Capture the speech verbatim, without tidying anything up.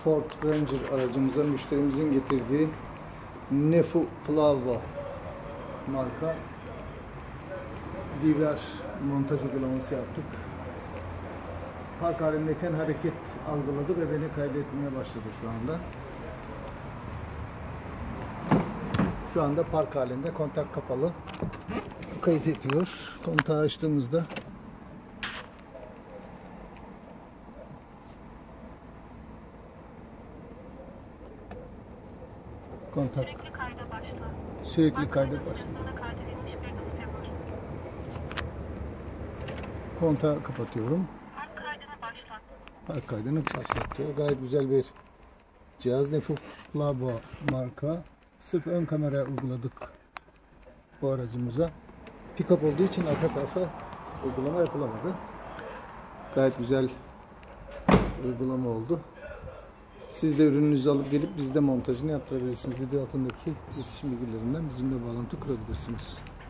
Ford Ranger aracımıza müşterimizin getirdiği Nefu Plava marka D V R montaj uygulaması yaptık. Park halindeyken hareket algıladı ve beni kaydetmeye başladı şu anda. Şu anda park halinde, kontak kapalı. Kayıt yapıyor. Kontağı açtığımızda kontak sürekli kayda başladı. Sürekli kayda başladı. Kontağı kapatıyorum. Park kaydını başlat. Park kaydını başlatıyor. Gayet güzel bir cihaz. Nefu Plava marka. Sırf ön kamera uyguladık bu aracımıza. Pick-up olduğu için arka tarafa uygulama yapılamadı. Gayet güzel uygulama oldu. Siz de ürününüzü alıp gelip bizde montajını yaptırabilirsiniz. Video altındaki iletişim bilgilerinden bizimle bağlantı kurabilirsiniz.